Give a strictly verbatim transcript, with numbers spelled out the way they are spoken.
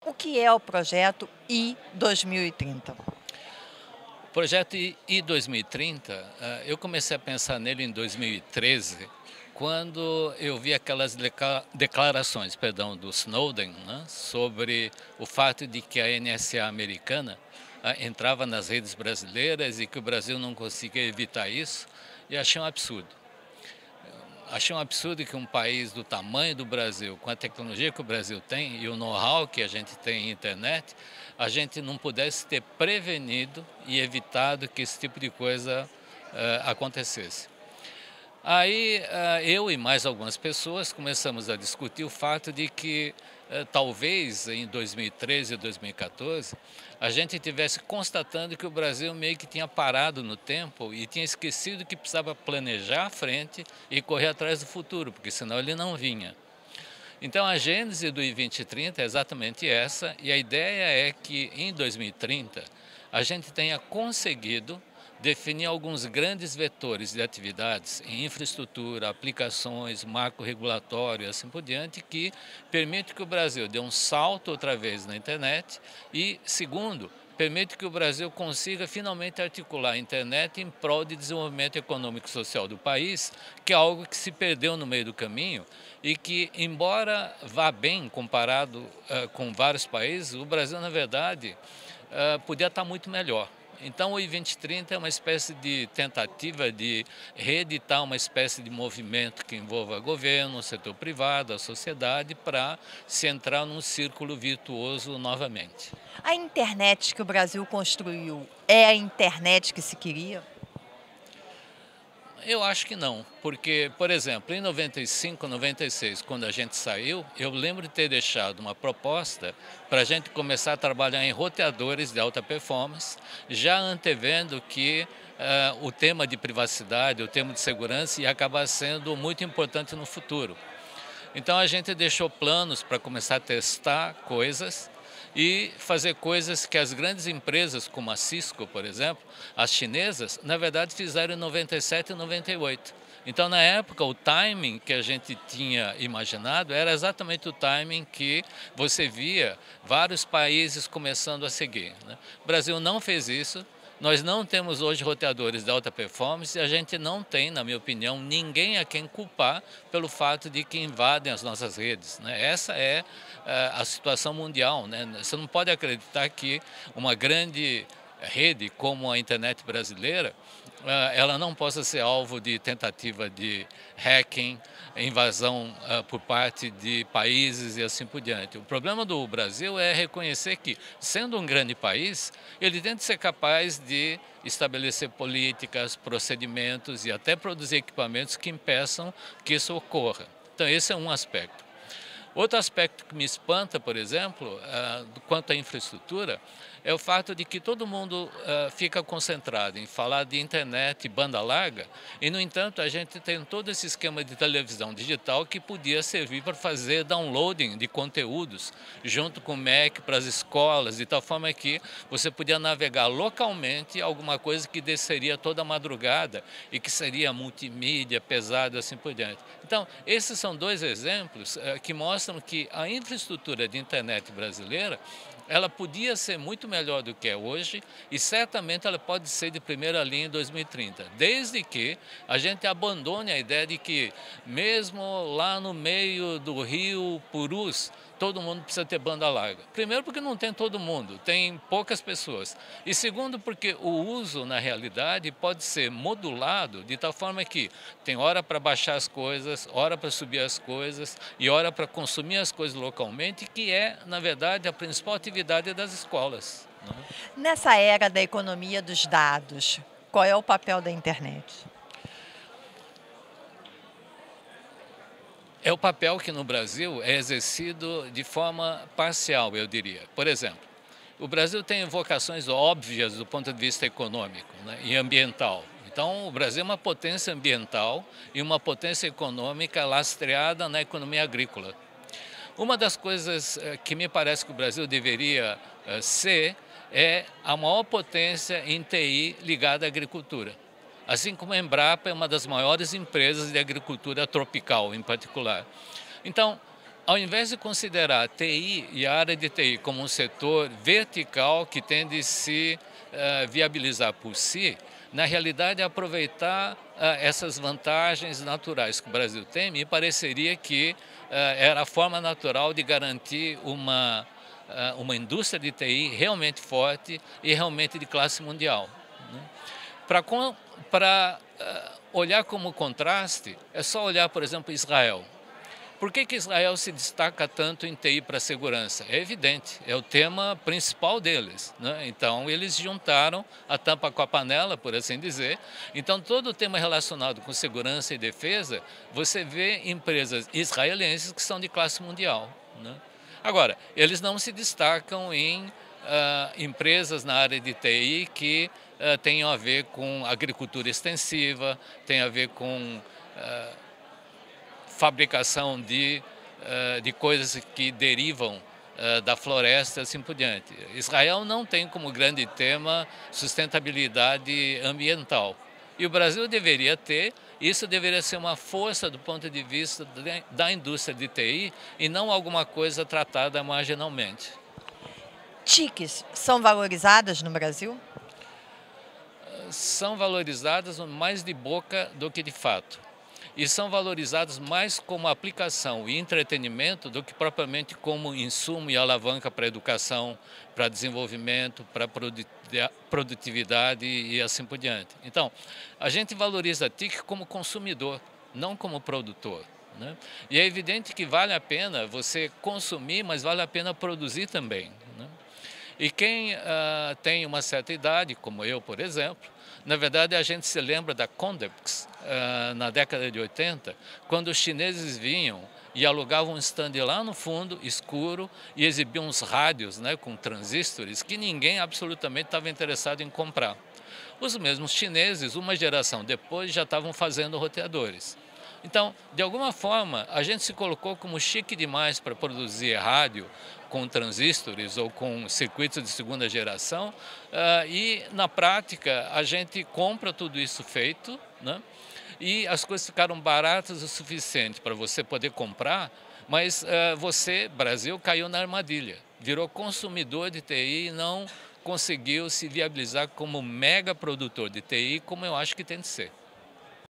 O que é o projeto I dois mil e trinta? O projeto I dois mil e trinta, eu comecei a pensar nele em dois mil e treze, quando eu vi aquelas declarações, perdão, do Snowden, né, sobre o fato de que a N S A americana entrava nas redes brasileiras e que o Brasil não conseguia evitar isso, e achei um absurdo. Achei um absurdo que um país do tamanho do Brasil, com a tecnologia que o Brasil tem e o know-how que a gente tem em internet, a gente não pudesse ter prevenido e evitado que esse tipo de coisa uh, acontecesse. Aí uh, eu e mais algumas pessoas começamos a discutir o fato de que uh, talvez em dois mil e treze e dois mil e quatorze a gente estivesse constatando que o Brasil meio que tinha parado no tempo e tinha esquecido que precisava planejar à frente e correr atrás do futuro, porque senão ele não vinha. Então a gênese do I vinte trinta é exatamente essa, e a ideia é que em dois mil e trinta a gente tenha conseguido definir alguns grandes vetores de atividades em infraestrutura, aplicações, marco regulatório e assim por diante, que permite que o Brasil dê um salto outra vez na internet e, segundo, permite que o Brasil consiga finalmente articular a internet em prol de desenvolvimento econômico e social do país, que é algo que se perdeu no meio do caminho e que, embora vá bem comparado uh, com vários países, o Brasil, na verdade, uh, podia estar muito melhor. Então o I vinte trinta é uma espécie de tentativa de reeditar uma espécie de movimento que envolva governo, o setor privado, a sociedade, para se entrar num círculo virtuoso novamente. A internet que o Brasil construiu é a internet que se queria? Eu acho que não, porque, por exemplo, em noventa e cinco, noventa e seis, quando a gente saiu, eu lembro de ter deixado uma proposta para a gente começar a trabalhar em roteadores de alta performance, já antevendo que uh, o tema de privacidade, o tema de segurança ia acabar sendo muito importante no futuro. Então a gente deixou planos para começar a testar coisas e fazer coisas que as grandes empresas, como a Cisco, por exemplo, as chinesas, na verdade fizeram em noventa e sete e noventa e oito. Então, na época, o timing que a gente tinha imaginado era exatamente o timing que você via vários países começando a seguir, né? O Brasil não fez isso. Nós não temos hoje roteadores de alta performance e a gente não tem, na minha opinião, ninguém a quem culpar pelo fato de que invadem as nossas redes, né? Essa é uh, a situação mundial, né? Você não pode acreditar que uma grande rede como a internet brasileira, uh, ela não possa ser alvo de tentativa de hacking, invasão uh, por parte de países e assim por diante. O problema do Brasil é reconhecer que, sendo um grande país, ele tem de ser capaz de estabelecer políticas, procedimentos e até produzir equipamentos que impeçam que isso ocorra. Então esse é um aspecto. Outro aspecto que me espanta, por exemplo, uh, quanto à infraestrutura, é o fato de que todo mundo uh, fica concentrado em falar de internet e banda larga e, no entanto, a gente tem todo esse esquema de televisão digital que podia servir para fazer downloading de conteúdos junto com o M E C para as escolas, de tal forma que você podia navegar localmente alguma coisa que desceria toda a madrugada e que seria multimídia, pesado, assim por diante. Então, esses são dois exemplos uh, que mostram que a infraestrutura de internet brasileira ela podia ser muito melhor do que é hoje e certamente ela pode ser de primeira linha em dois mil e trinta, desde que a gente abandone a ideia de que mesmo lá no meio do rio Purus, todo mundo precisa ter banda larga. Primeiro porque não tem todo mundo, tem poucas pessoas. E segundo porque o uso na realidade pode ser modulado de tal forma que tem hora para baixar as coisas, hora para subir as coisas e hora para consumir as coisas localmente, que é, na verdade, a principal atividade das escolas, né? Nessa era da economia dos dados, qual é o papel da internet? É o papel que no Brasil é exercido de forma parcial, eu diria. Por exemplo, o Brasil tem vocações óbvias do ponto de vista econômico, né, e ambiental. Então, o Brasil é uma potência ambiental e uma potência econômica lastreada na economia agrícola. Uma das coisas que me parece que o Brasil deveria ser é a maior potência em T I ligada à agricultura. Assim como a Embrapa é uma das maiores empresas de agricultura tropical, em particular. Então, Ao invés de considerar a T I e a área de T I como um setor vertical que tem de se uh, viabilizar por si, na realidade, aproveitar uh, essas vantagens naturais que o Brasil tem, me pareceria que uh, era a forma natural de garantir uma, uh, uma indústria de T I realmente forte e realmente de classe mundial. Né? Para uh, olhar como contraste, é só olhar, por exemplo, Israel. Por que que Israel se destaca tanto em T I para segurança? É evidente, é o tema principal deles, né? Então, eles juntaram a tampa com a panela, por assim dizer. Então, todo o tema relacionado com segurança e defesa, você vê empresas israelenses que são de classe mundial, né? Agora, eles não se destacam em uh, empresas na área de T I que uh, tenham a ver com agricultura extensiva, tem a ver com Uh, fabricação de, uh, de coisas que derivam uh, da floresta e assim por diante. Israel não tem como grande tema sustentabilidade ambiental. E o Brasil deveria ter, isso deveria ser uma força do ponto de vista de, da indústria de T I e não alguma coisa tratada marginalmente. T I Cs são valorizadas no Brasil? Uh, são valorizadas mais de boca do que de fato. E são valorizados mais como aplicação e entretenimento do que propriamente como insumo e alavanca para a educação, para desenvolvimento, para produtividade e assim por diante. Então, a gente valoriza a T I C como consumidor, não como produtor, né? E é evidente que vale a pena você consumir, mas vale a pena produzir também, né? E quem uh, tem uma certa idade, como eu, por exemplo, na verdade a gente se lembra da Condex, uh, na década de oitenta, quando os chineses vinham e alugavam um stand lá no fundo, escuro, e exibiam uns rádios, né, com transistores que ninguém absolutamente estava interessado em comprar. Os mesmos chineses, uma geração depois, já estavam fazendo roteadores. Então, de alguma forma, a gente se colocou como chique demais para produzir rádio com transistores ou com circuitos de segunda geração, uh, e na prática a gente compra tudo isso feito, né? E as coisas ficaram baratas o suficiente para você poder comprar, mas uh, você, Brasil, caiu na armadilha, virou consumidor de T I e não conseguiu se viabilizar como mega produtor de T I, como eu acho que tem de ser.